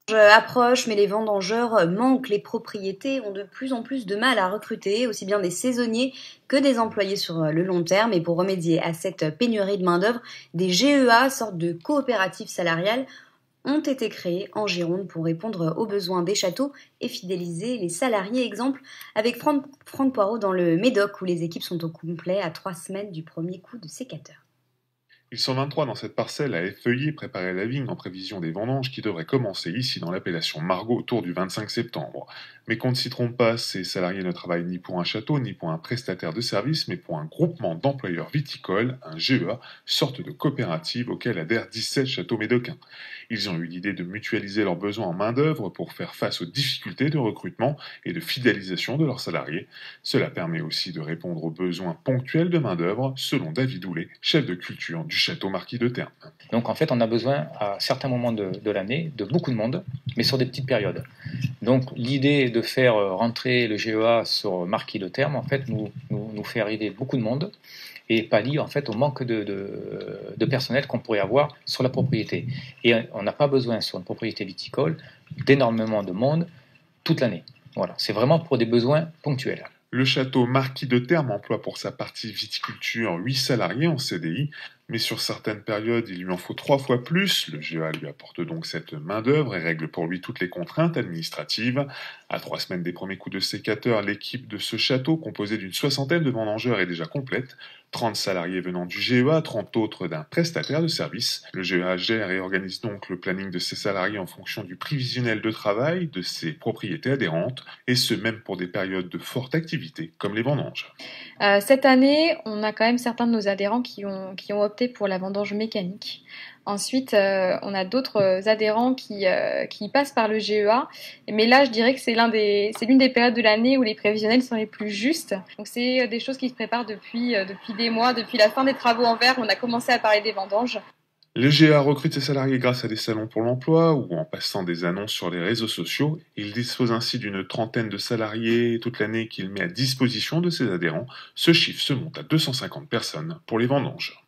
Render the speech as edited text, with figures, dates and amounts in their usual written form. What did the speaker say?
Approche, mais les vendangeurs manquent. Les propriétés ont de plus en plus de mal à recruter, aussi bien des saisonniers que des employés sur le long terme. Et pour remédier à cette pénurie de main-d'œuvre, des GEA, sorte de coopératives salariales, ont été créées en Gironde pour répondre aux besoins des châteaux et fidéliser les salariés. Exemple avec Franck Poirot dans le Médoc, où les équipes sont au complet à 3 semaines du premier coup de sécateur. Ils sont 23 dans cette parcelle à effeuiller, préparer la vigne en prévision des vendanges qui devraient commencer ici dans l'appellation Margaux autour du 25 septembre. Mais qu'on ne s'y trompe pas, ces salariés ne travaillent ni pour un château ni pour un prestataire de service, mais pour un groupement d'employeurs viticoles, un GEA, sorte de coopérative auquel adhèrent 17 châteaux médocains. Ils ont eu l'idée de mutualiser leurs besoins en main-d'œuvre pour faire face aux difficultés de recrutement et de fidélisation de leurs salariés. Cela permet aussi de répondre aux besoins ponctuels de main-d'œuvre, selon David Houlet, chef de culture du château Marquis de Termes. Donc en fait, on a besoin à certains moments de l'année de beaucoup de monde, mais sur des petites périodes. Donc l'idée de faire rentrer le GEA sur Marquis de Termes, en fait, nous fait arriver beaucoup de monde et pallie en fait au manque de personnel qu'on pourrait avoir sur la propriété. Et on n'a pas besoin sur une propriété viticole d'énormément de monde toute l'année. Voilà, c'est vraiment pour des besoins ponctuels. Le château Marquis de Termes emploie pour sa partie viticulture 8 salariés en CDI, mais sur certaines périodes, il lui en faut 3 fois plus. Le GEA lui apporte donc cette main-d'œuvre et règle pour lui toutes les contraintes administratives. À 3 semaines des premiers coups de sécateur, l'équipe de ce château, composée d'une 60aine de vendangeurs, est déjà complète. 30 salariés venant du GEA, 30 autres d'un prestataire de service. Le GEA gère et organise donc le planning de ses salariés en fonction du prévisionnel de travail de ses propriétés adhérentes, et ce même pour des périodes de forte activité, comme les vendanges. Cette année, on a quand même certains de nos adhérents qui ont opté pour la vendange mécanique. Ensuite, on a d'autres adhérents qui passent par le GEA. Mais là, je dirais que c'est l'une des périodes de l'année où les prévisionnels sont les plus justes. Donc, c'est des choses qui se préparent depuis des mois, depuis la fin des travaux en verre, on a commencé à parler des vendanges. Le GA recrute ses salariés grâce à des salons pour l'emploi ou en passant des annonces sur les réseaux sociaux. Il dispose ainsi d'une 30aine de salariés toute l'année qu'il met à disposition de ses adhérents. Ce chiffre se monte à 250 personnes pour les vendanges.